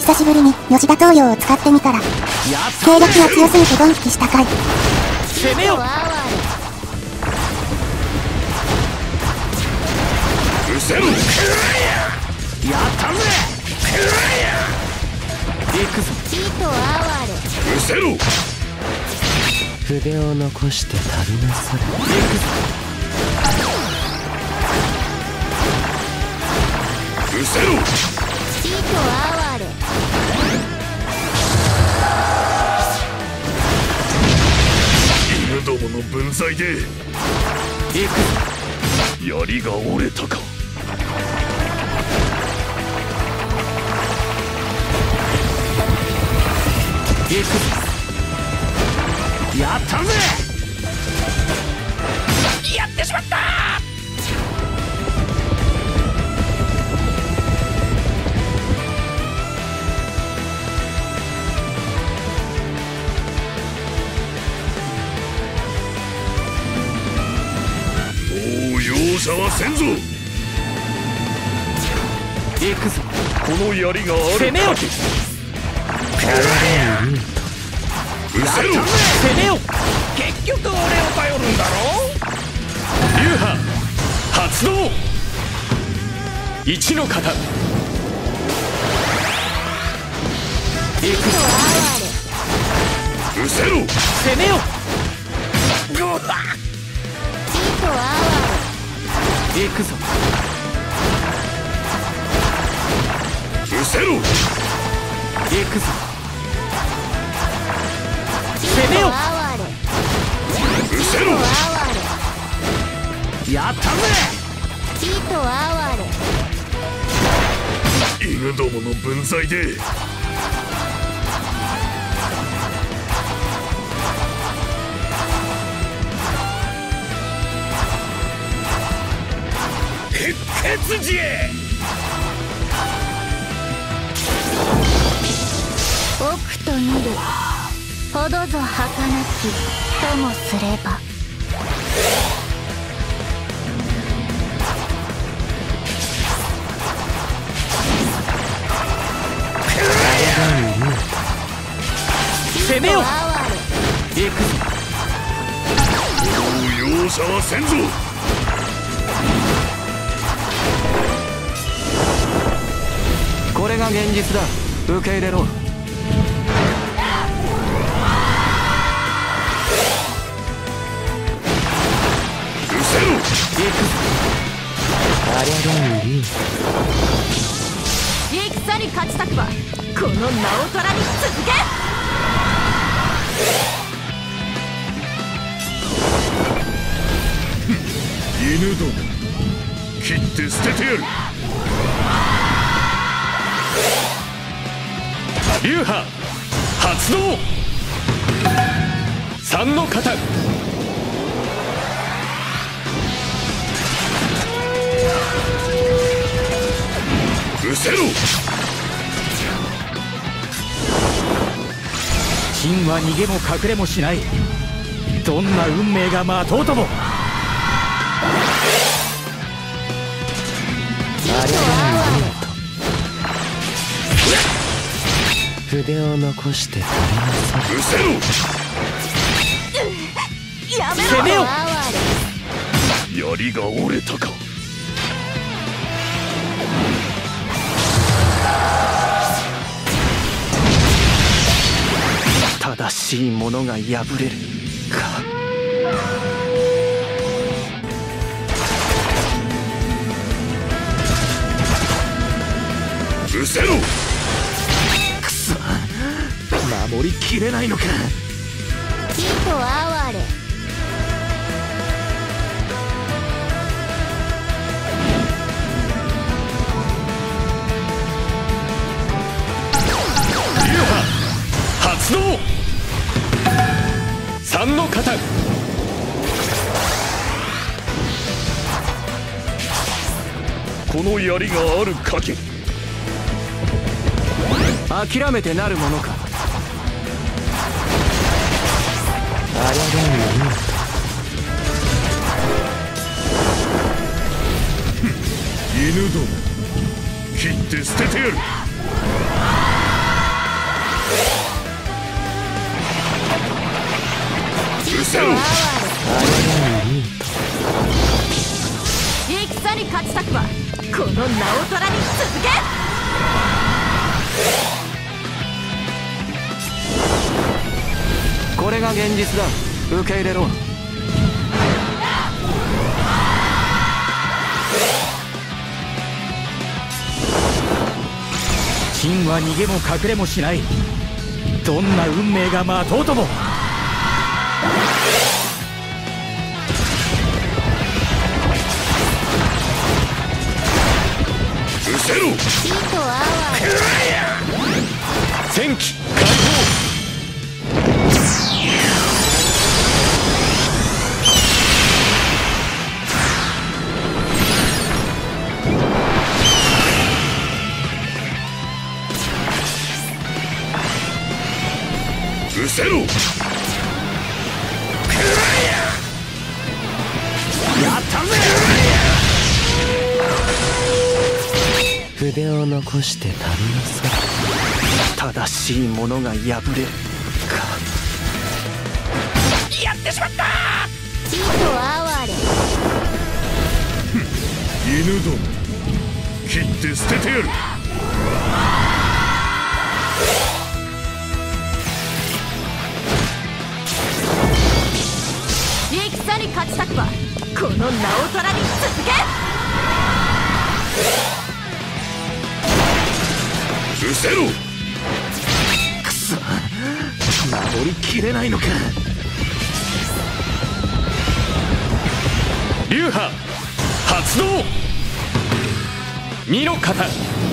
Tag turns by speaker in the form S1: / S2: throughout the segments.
S1: 久しぶりに吉田東洋を使ってみたら経歴は強すぎてドン引きしたかい。
S2: 攻めよ。
S3: うせろ。やったぜ。
S2: 行くぞ。
S3: うせろ。
S4: 筆を残して旅なされ。
S2: 行くぞ。
S3: うせろ。犬どもの分際で
S2: 行くぞ。
S3: 槍が折れたか。
S2: 行くぞ。やったぜ。やってしまった。
S3: 容赦はせんぞ。
S2: 行くぞ。
S3: この槍がある
S2: 攻めよ。
S3: うせろ。
S2: 攻めよ。結局俺を頼るんだろ。
S3: 流派発動。
S2: 一の型。行くぞ。
S3: うせろ。
S2: 攻めよ。
S3: うわっ。
S2: 行くぞ。
S3: うせろ。
S2: 行くぞ。攻めよ。
S3: うせろ。
S2: やったぜ。
S3: 犬どもの分際で血じえ。
S1: 奥と見るほどぞ儚きともすれば。
S2: 攻めよ。行くぞ。
S3: もう容赦はせんぞ。
S2: これが現実だ。受け入れろ。
S3: 行くぞ。
S4: ありゃがうり。
S1: 戦に勝ちたくばこの名を虎に続け。
S3: 犬ども切って捨ててやる。流派発動。三の型。うせろ。
S2: 真は逃げも隠れもしない。どんな運命が待とうとも。
S4: ありゃがうり。筆を残して旅なされ。
S3: うせろ。
S1: やめろ。
S2: 攻めよ。
S3: 槍が折れたか。
S2: 正しいものが破れるか。
S3: うせろ。
S2: くそ、守りきれないのか。
S3: 流派発動。三の型。この槍がある限り
S2: 諦めてなるものか。
S4: ありゃがうり。
S3: 犬ども切って捨ててやる。 失せろ。
S4: あれがミート。
S1: 戦に勝ちたくばこの名を虎に続け。
S4: これが現実だ。受け入れろ。
S2: 秦は逃げも隠れもしない。どんな運命が待とうとも。
S3: 失せろ。
S1: 火と泡
S3: 戦機解放。失せろ。やったぜ。
S4: 筆を残して旅なさい。正しいものが破れるか。
S3: やってしまった。
S1: 火と哀れ。
S3: 犬ども切って捨ててやる。
S1: 戦に勝ちたくばこの名を虎に続け。
S3: 失せろ。くそ、守りきれないのか。
S2: 流派発動。身の型。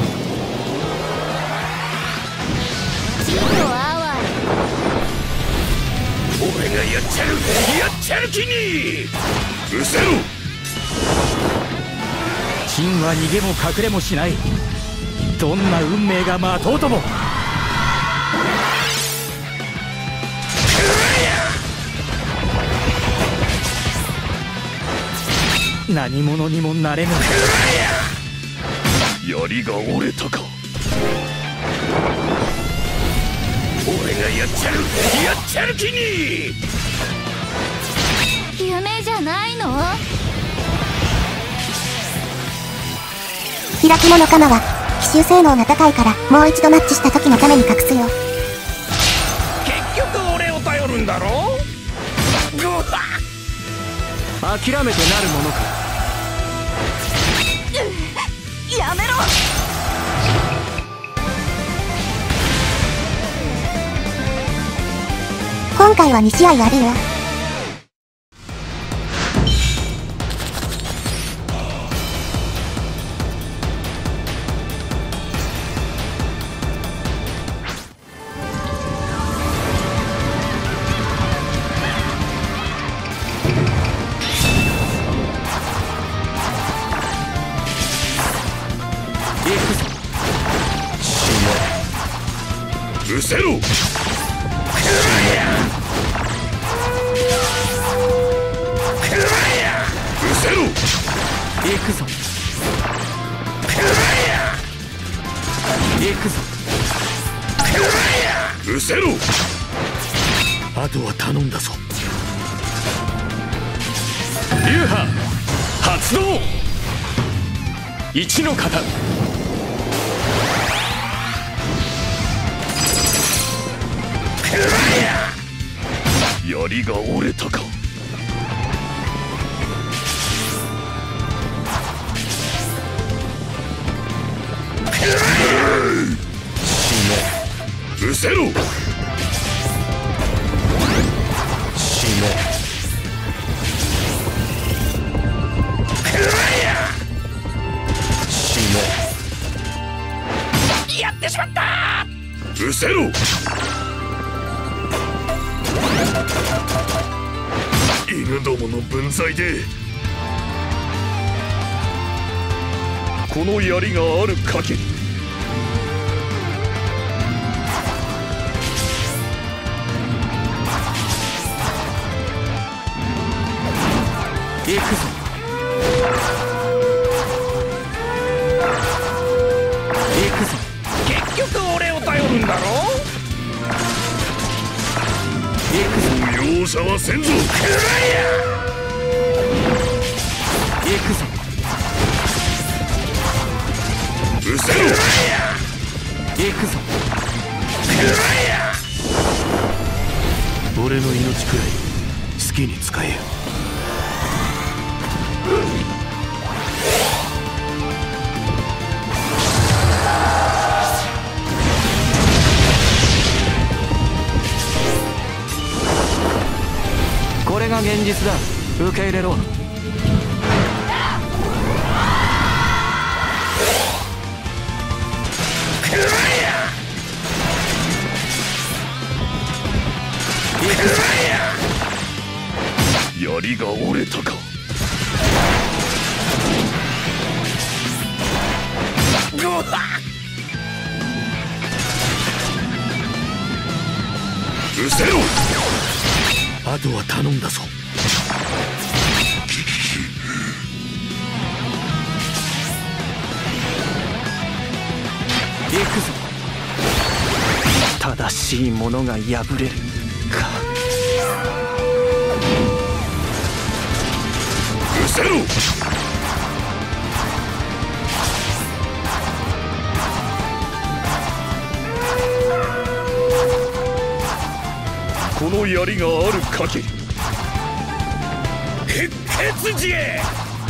S1: 火と哀
S3: 俺がやっちゃる気に。失せろ。
S2: 秦は逃げも隠れもしない。どんな運命が待とうとも。何者にもなれぬ。
S3: 槍が折れたか。俺がやっちゃる気に。
S1: 夢じゃないの。
S5: 開き物鎌は奇襲性能が高いからもう一度マッチした時のために隠すよ。
S3: 結局俺を頼るんだろ。ぐわっ。
S4: 諦めてなるものか。
S1: やめろ。
S5: 今回は2試合あるよ。
S3: 失せろ。失せろ。
S4: 行くぞ。行くぞ。
S3: 失せろ。あとは頼んだぞ。
S2: 流派発動。一の型。
S3: 槍が折れたか。失せろ。
S4: 死ね。死ね。
S3: やってしまった。失せろ。犬どもの分際でこの槍がある限り。
S4: 行くぞ。行くぞ。
S3: 結局俺を頼るんだろ。 容赦はせんぞ。
S4: 行くぞ。
S3: 失せろ。
S4: 行くぞ。
S3: 俺の命くらい好きに使えよ。
S4: これが現実だ。受け入れろ。
S3: 槍が折れたか。失せろ。あとは頼んだぞ。
S4: 行くぞ。正しいものが破れるか。
S3: 失せろ。この槍がある限り血血じ。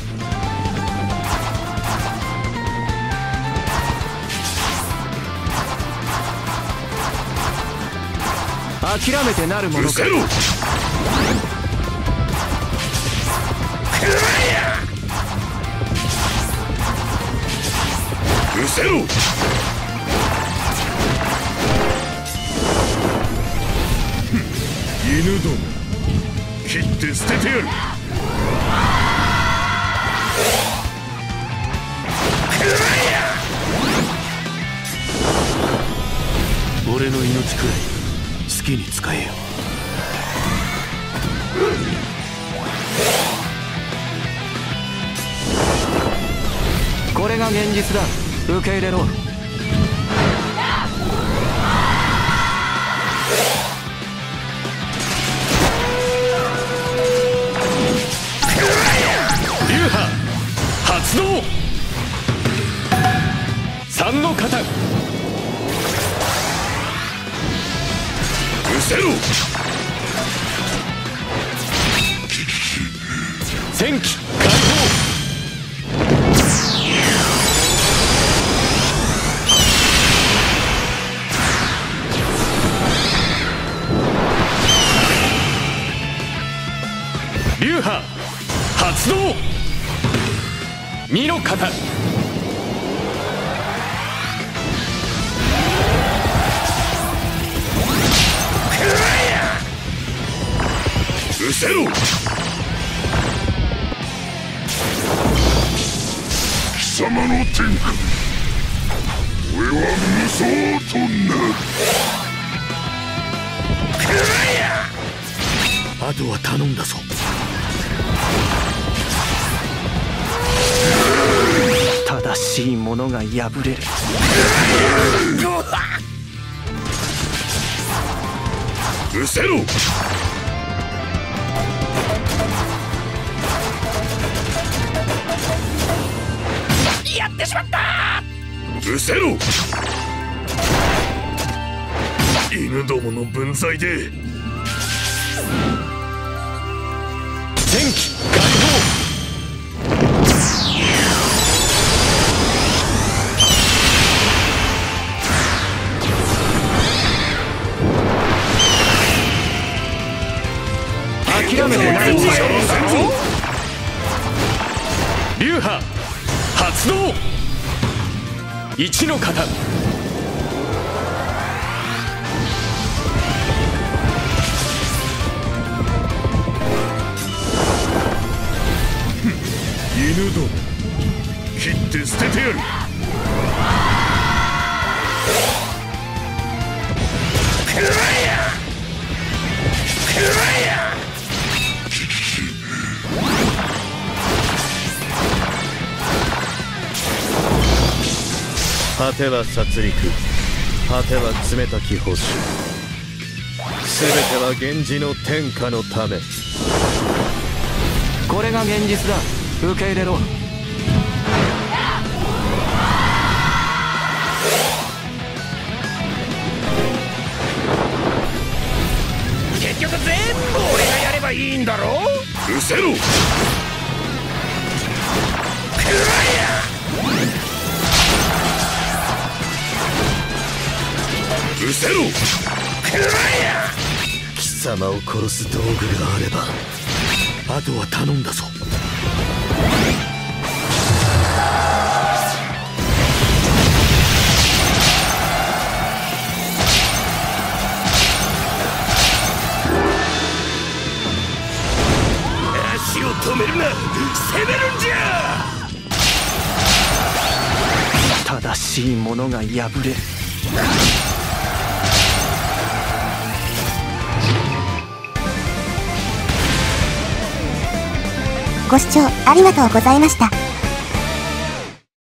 S4: 諦めてなるものか。
S3: 失せろ。失せろ。犬ども切って捨ててやる。俺の命くらい好きに使えよ。
S4: これが現実だ。受け入れろ。
S3: 流派発動。三の型。失せろ。戦機解放。流派発動。二の型。失せろ。貴様の天下俺は無双となる。あとは頼んだぞ。
S4: 正しいものが破れる。
S3: 失せろ。やってしまった。失せろ。犬どもの分際で戦機解放。
S4: 諦めてない。
S3: 流派発動。一の型。犬ども切って捨ててやる。果ては殺戮、果ては冷たき報酬。
S4: 全ては源氏の天下のため。これが現実だ。受け入れろ。
S3: 結局全部俺がやればいいんだろ。失せろ。失せろ。
S4: 貴様を殺す道具があればあとは頼んだぞ。
S3: 足を止めるな。攻めるんじゃ。
S4: 正しいものが破れる。
S5: ご視聴ありがとうございました。